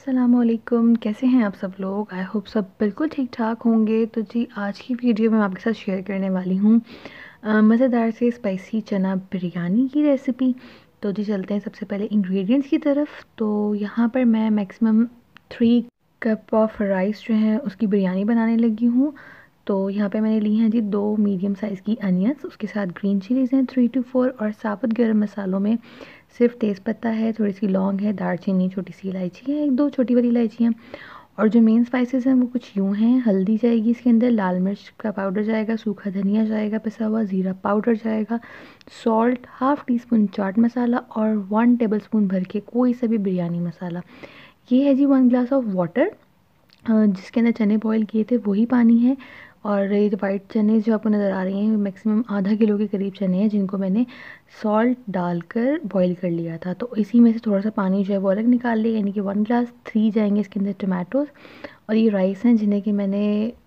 अस्सलामुअलैकुम, कैसे हैं आप सब लोग। आई होप सब बिल्कुल ठीक ठाक होंगे। तो जी आज की वीडियो में मैं आपके साथ शेयर करने वाली हूँ मज़ेदार से स्पाइसी चना बिरयानी की रेसिपी। तो जी चलते हैं सबसे पहले इंग्रेडिएंट्स की तरफ। तो यहाँ पर मैं मैक्सिमम 3 कप ऑफ राइस जो है उसकी बिरयानी बनाने लगी हूँ। तो यहाँ पे मैंने ली हैं जी 2 मीडियम साइज़ की अनियंस, उसके साथ ग्रीन चिलीज़ हैं 3 to 4, और साबुत गरम मसालों में सिर्फ तेज़पत्ता है, थोड़ी सी लौंग है, दालचीनी, छोटी सी इलायची है, 1-2 छोटी वाली इलायचियाँ। और जो मेन स्पाइसेस हैं वो कुछ यूँ हैं। हल्दी जाएगी इसके अंदर, लाल मिर्च का पाउडर जाएगा, सूखा धनिया जाएगा पिसा हुआ, ज़ीरा पाउडर जाएगा, salt, half teaspoon chaat masala और 1 टेबलस्पून भर के कोई सा भी बिरयानी मसाला। ये है जी 1 ग्लास ऑफ वाटर जिसके अंदर चने बॉईल किए थे वही पानी है। और ये जो वाइट चने जो आपको नज़र आ रहे हैं मैक्सिमम आधा किलो के करीब चने हैं जिनको मैंने सॉल्ट डालकर बॉईल कर लिया था। तो इसी में से थोड़ा सा पानी जो है वो अलग निकाल लिया, यानी कि 1 ग्लास। 3 जाएंगे इसके अंदर टमाटोज़, और ये राइस हैं जिन्हें कि मैंने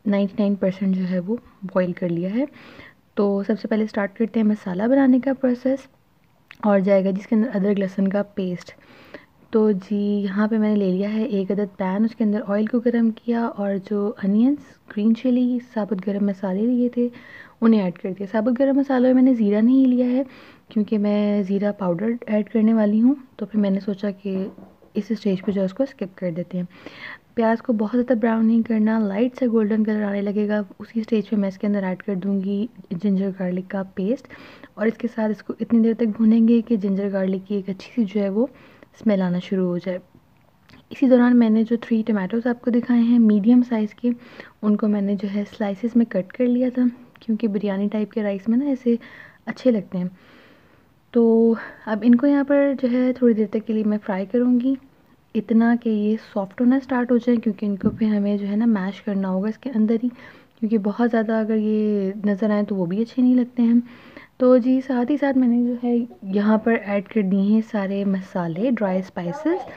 99% जो है वो बॉईल कर लिया है। तो सबसे पहले स्टार्ट करते हैं मसाला बनाने का प्रोसेस। और जाएगा जिसके अंदर अदरक लहसुन का पेस्ट। तो जी यहाँ पे मैंने ले लिया है 1 अदद पैन, उसके अंदर ऑयल को गरम किया और जो अनियंस, ग्रीन चिली, साबुत गरम मसाले लिए थे उन्हें ऐड कर दिया। साबुत गरम मसालों में मैंने ज़ीरा नहीं लिया है क्योंकि मैं ज़ीरा पाउडर ऐड करने वाली हूँ। तो फिर मैंने सोचा कि इस स्टेज पे जो है उसको स्किप कर देते हैं। प्याज को बहुत ज़्यादा ब्राउन नहीं करना, लाइट सा गोल्डन कलर आने लगेगा उसी स्टेज पे मैं इसके अंदर ऐड कर दूँगी जिंजर गार्लिक का पेस्ट। और इसके साथ इसको इतनी देर तक भूनेंगे कि जिंजर गार्लिक की एक अच्छी सी जो है वो स्मेल आना शुरू हो जाए। इसी दौरान मैंने जो 3 टमाटोज़ आपको दिखाए हैं मीडियम साइज़ के, उनको मैंने जो है स्लाइसेस में कट कर लिया था क्योंकि बिरयानी टाइप के राइस में ना ऐसे अच्छे लगते हैं। तो अब इनको यहाँ पर जो है थोड़ी देर तक के लिए मैं फ्राई करूँगी, इतना कि ये सॉफ्ट होना स्टार्ट हो जाए, क्योंकि इनको फिर हमें जो है ना मैश करना होगा इसके अंदर ही, क्योंकि बहुत ज़्यादा अगर ये नज़र आए तो वो भी अच्छे नहीं लगते हैं। तो जी साथ ही साथ मैंने जो है यहाँ पर ऐड कर दिए हैं सारे मसाले, ड्राई स्पाइसेस।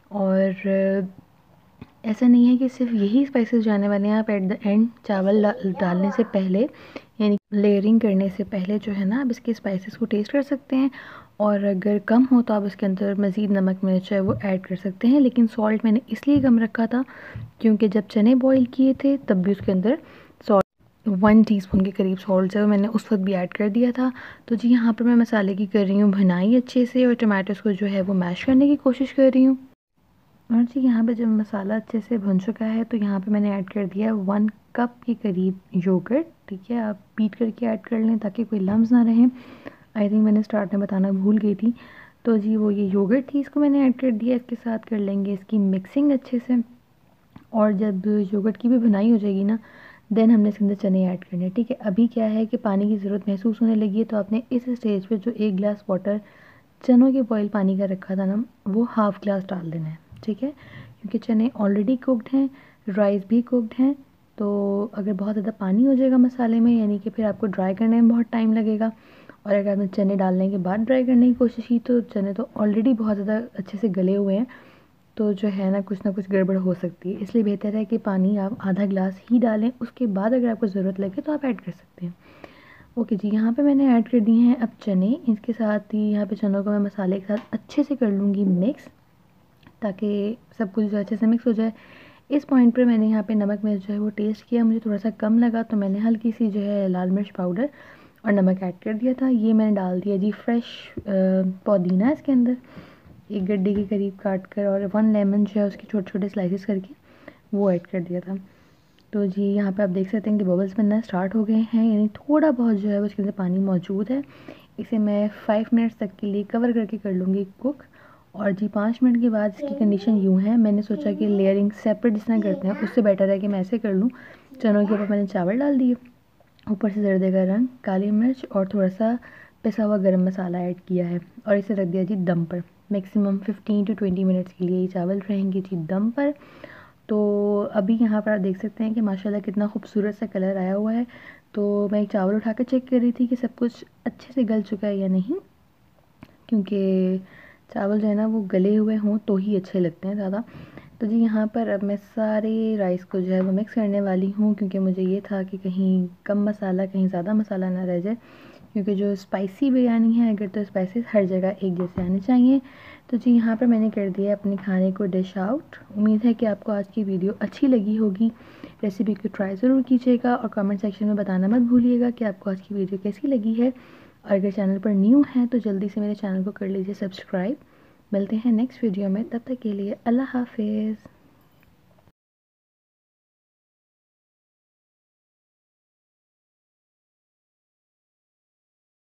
और ऐसा नहीं है कि सिर्फ यही स्पाइसेस जाने वाले हैं। आप एट द एंड चावल डालने से पहले, यानी लेयरिंग करने से पहले जो है ना आप इसके स्पाइसेस को टेस्ट कर सकते हैं। और अगर कम हो तो आप इसके अंदर मज़ीद नमक मिर्च है वो ऐड कर सकते हैं। लेकिन सॉल्ट मैंने इसलिए कम रखा था क्योंकि जब चने बॉईल किए थे तब भी उसके अंदर सॉल्ट 1 टीस्पून के करीब सॉल्ट जो मैंने उस वक्त भी ऐड कर दिया था। तो जी यहाँ पर मैं मसाले की कर रही हूँ भुनाई अच्छे से, और टमाटोज़ को जो है वो मैश करने की कोशिश कर रही हूँ। और जी यहाँ पे जब मसाला अच्छे से भुन चुका है तो यहाँ पे मैंने ऐड कर दिया 1 कप के करीब योगर्ट। ठीक है, आप बीट करके ऐड कर लें ताकि कोई लम्स ना रहें। आई थिंक मैंने स्टार्ट में बताना भूल गई थी। तो जी वो ये योगर्ट थी, इसको मैंने ऐड कर दिया। इसके साथ कर लेंगे इसकी मिक्सिंग अच्छे से, और जब योगर्ट की भी भुनाई हो जाएगी ना देन हमने इसके अंदर चने ऐड करने हैं। ठीक है, अभी क्या है कि पानी की ज़रूरत महसूस होने लगी है, तो आपने इस स्टेज पे जो 1 गिलास वाटर चनों के बॉयल पानी का रखा था ना वो हाफ़ ग्लास डाल देना है। ठीक है, क्योंकि चने ऑलरेडी कुक्ड हैं, राइस भी कुक्ड हैं। तो अगर बहुत ज़्यादा पानी हो जाएगा मसाले में, यानी कि फिर आपको ड्राई करने में बहुत टाइम लगेगा। और अगर आपने चने डालने के बाद ड्राई करने की कोशिश की तो चने तो ऑलरेडी बहुत ज़्यादा अच्छे से गले हुए हैं, तो जो है ना कुछ गड़बड़ हो सकती है। इसलिए बेहतर है कि पानी आप आधा ग्लास ही डालें, उसके बाद अगर आपको ज़रूरत लगे तो आप ऐड कर सकते हैं। ओके जी, यहाँ पे मैंने ऐड कर दिए हैं अब चने। इसके साथ ही यहाँ पे चनों को मैं मसाले के साथ अच्छे से कर लूँगी मिक्स, ताकि सब कुछ जो अच्छे से मिक्स हो जाए। इस पॉइंट पर मैंने यहाँ पे नमक मिर्च जो है वो टेस्ट किया, मुझे थोड़ा सा कम लगा तो मैंने हल्की सी जो है लाल मिर्च पाउडर और नमक ऐड कर दिया था। ये मैंने डाल दिया जी फ्रेश पुदीना इसके अंदर, 1 गड्ढे के करीब काट कर, और 1 लेमन जो है उसके छोटे छोटे स्लाइसेस करके वो ऐड कर दिया था। तो जी यहाँ पे आप देख सकते हैं कि बबल्स बनना स्टार्ट हो गए हैं, यानी थोड़ा बहुत जो है उसके अंदर पानी मौजूद है। इसे मैं 5 मिनट्स तक के लिए कवर करके कर लूँगी कुक। और जी 5 मिनट के बाद इसकी कंडीशन यूँ है, मैंने सोचा कि लेयरिंग सेपरेट जिस तरह करते हैं उससे बेटर है कि मैं ऐसे कर लूँ। चनों के ऊपर मैंने चावल डाल दिए, ऊपर से जर्दे का रंग, काली मिर्च और थोड़ा सा पिसा हुआ गरम मसाला ऐड किया है, और इसे रख दिया जी दम पर। मैक्सिमम 15 to 20 मिनट्स के लिए ये चावल रहेंगे जी दम पर। तो अभी यहाँ पर आप देख सकते हैं कि माशाल्लाह कितना खूबसूरत सा कलर आया हुआ है। तो मैं एक चावल उठा कर चेक कर रही थी कि सब कुछ अच्छे से गल चुका है या नहीं, क्योंकि चावल जो है ना वो गले हुए हों तो ही अच्छे लगते हैं ज़्यादा। तो जी यहाँ पर अब मैं सारे राइस को जो है वो मिक्स करने वाली हूँ, क्योंकि मुझे ये था कि कहीं कम मसाला कहीं ज़्यादा मसाला ना रह जाए, क्योंकि जो स्पाइसी बिरयानी है अगर तो स्पाइसेस हर जगह एक जैसे आने चाहिए। तो जी यहाँ पर मैंने कर दिया अपने खाने को डिश आउट। उम्मीद है कि आपको आज की वीडियो अच्छी लगी होगी। रेसिपी को ट्राई ज़रूर कीजिएगा और कमेंट सेक्शन में बताना मत भूलिएगा कि आपको आज की वीडियो कैसी लगी है। और अगर चैनल पर न्यू हैं तो जल्दी से मेरे चैनल को कर लीजिए सब्सक्राइब। मिलते हैं नेक्स्ट वीडियो में, तब तक के लिए अल्लाह हाफिज़।